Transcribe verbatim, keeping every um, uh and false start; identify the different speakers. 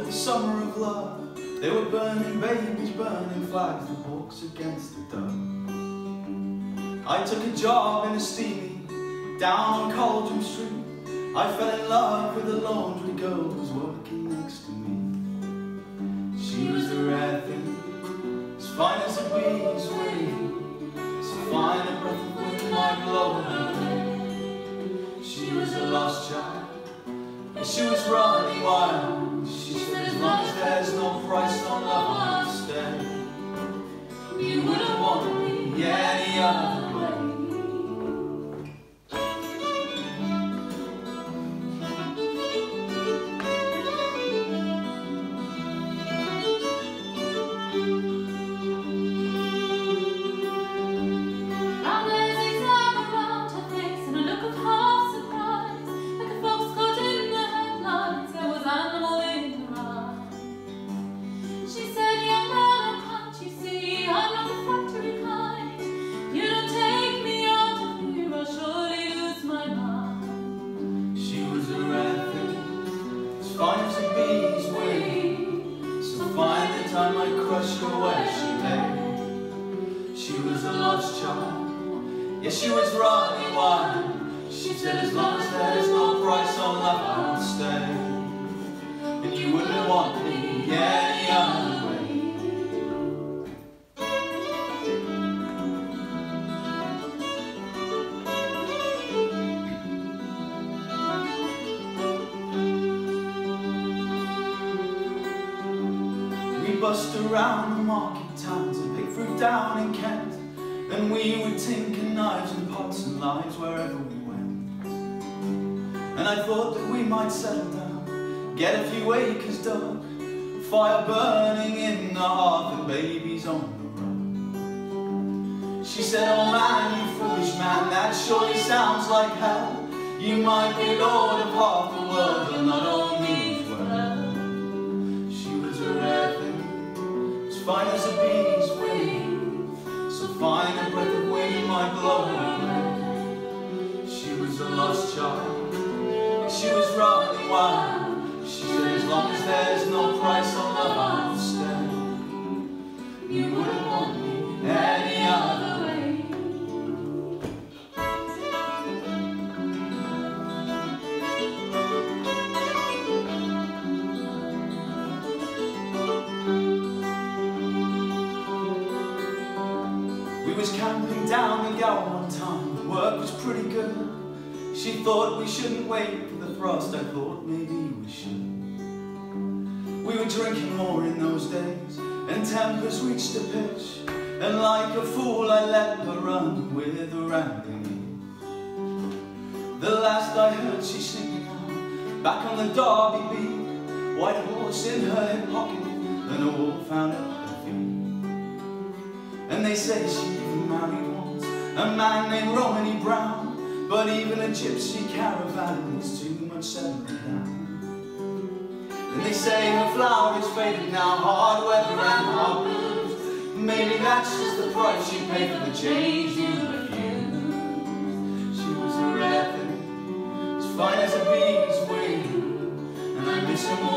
Speaker 1: the summer of love. They were burning babies, burning flags, the hawks against the dove. I took a job in a steamy down on Cauldron Street. I fell in love with a laundry girl who was working next to me. She was a rare thing, as fine as a bee's wing, so fine a breath of wind might blow her away. She was a lost child, and she was running wild. She said, as long as there's no price on love, I'll stay. You wouldn't want me any other way. Fine as a beeswing, so fine the time I crushed her where she lay. She was a lost child, yes, she was running wild. She said, as long as there's no price on love, I'll stay. And you wouldn't want me any other way. We bust around the market towns and pick fruit down in Kent, and we would tinker knives and pots and lives wherever we went. And I thought that we might settle down, get a few acres dug, fire burning in the hearth and babies on the run. She said, oh man, you foolish man, that surely sounds like hell. You might be lord of half the world, but not all means well. She was a rare thing, as fine as a bee's wing, so fine a breath of wind might blow her away. She was a lost child, she was running wild. She said, as long as there's no price on love, I'll stay. You wouldn't want me any other way. We was camping down the Gower one time, the work was pretty good. She thought we shouldn't wait for the frost, I thought maybe we should. We were drinking more in those days, and tempers reached a pitch, and like a fool I let her run with a rambling. The last I heard she singing out, back on the Derby beat, white horse in her hip pocket, and a wolf found at her feet. And they say she even married once a man named Romany Brown, but even a gypsy caravan is too much settling down. And they say her flower is faded now, hard weather and hard blues. Maybe that's just the price you pay for the change you refuse. She was a rare thing, as fine as a bee's wing, and I miss her more